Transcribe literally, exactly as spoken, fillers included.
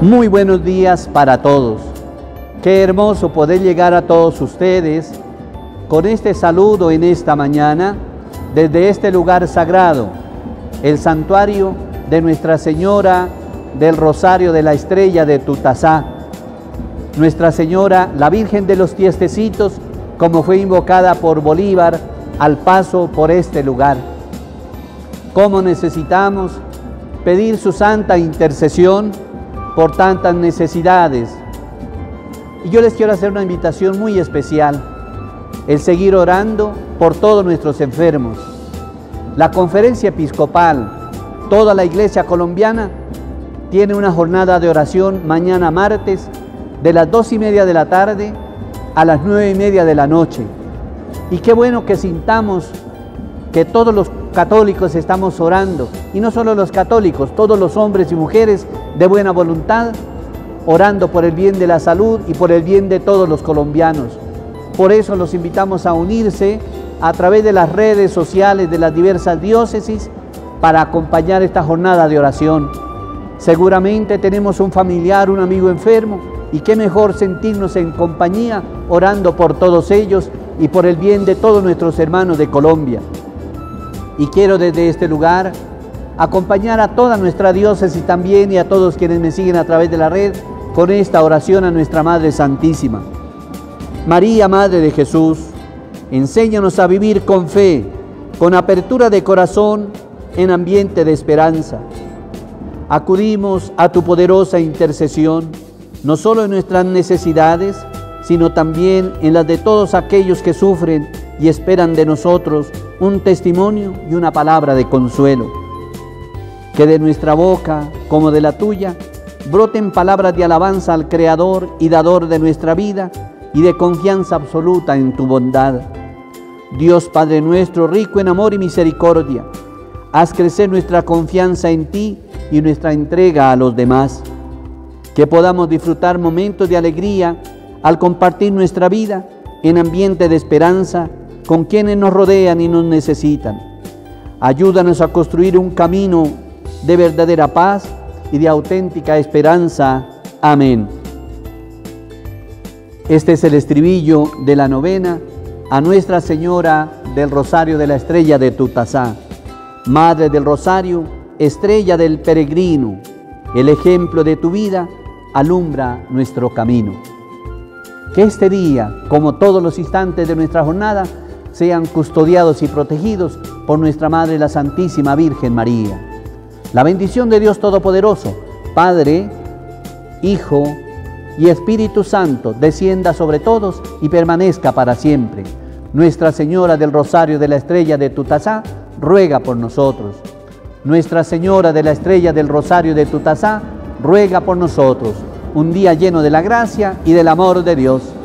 Muy buenos días para todos. Qué hermoso poder llegar a todos ustedes con este saludo en esta mañana desde este lugar sagrado, el santuario de Nuestra Señora del Rosario de la Estrella de Tutasá, Nuestra Señora, la Virgen de los Tiestecitos, como fue invocada por Bolívar al paso por este lugar. Cómo necesitamos pedir su santa intercesión por tantas necesidades. Y yo les quiero hacer una invitación muy especial, el seguir orando por todos nuestros enfermos. La Conferencia Episcopal, toda la Iglesia colombiana, tiene una jornada de oración mañana martes de las dos y media de la tarde a las nueve y media de la noche. Y qué bueno que sintamos que todos los católicos estamos orando, y no solo los católicos, todos los hombres y mujeres de buena voluntad, orando por el bien de la salud y por el bien de todos los colombianos. Por eso los invitamos a unirse a través de las redes sociales de las diversas diócesis para acompañar esta jornada de oración. Seguramente tenemos un familiar, un amigo enfermo, y qué mejor sentirnos en compañía orando por todos ellos y por el bien de todos nuestros hermanos de Colombia. Y quiero desde este lugar acompañar a toda nuestra diócesis también y a todos quienes me siguen a través de la red con esta oración a nuestra Madre Santísima. María, Madre de Jesús, enséñanos a vivir con fe, con apertura de corazón, en ambiente de esperanza. Acudimos a tu poderosa intercesión, no solo en nuestras necesidades, sino también en las de todos aquellos que sufren y esperan de nosotros un testimonio y una palabra de consuelo. Que de nuestra boca, como de la tuya, broten palabras de alabanza al Creador y Dador de nuestra vida y de confianza absoluta en tu bondad. Dios Padre nuestro, rico en amor y misericordia, haz crecer nuestra confianza en ti y nuestra entrega a los demás. Que podamos disfrutar momentos de alegría al compartir nuestra vida en ambiente de esperanza con quienes nos rodean y nos necesitan. Ayúdanos a construir un camino de verdadera paz y de auténtica esperanza. Amén. Este es el estribillo de la novena a Nuestra Señora del Rosario de la Estrella de Tutasá. Madre del Rosario, estrella del peregrino, el ejemplo de tu vida alumbra nuestro camino. Que este día, como todos los instantes de nuestra jornada, sean custodiados y protegidos por nuestra Madre, la Santísima Virgen María. La bendición de Dios Todopoderoso, Padre, Hijo y Espíritu Santo, descienda sobre todos y permanezca para siempre. Nuestra Señora del Rosario de la Estrella de Tutasá, ruega por nosotros. Nuestra Señora de la Estrella del Rosario de Tutasá, ruega por nosotros. Un día lleno de la gracia y del amor de Dios.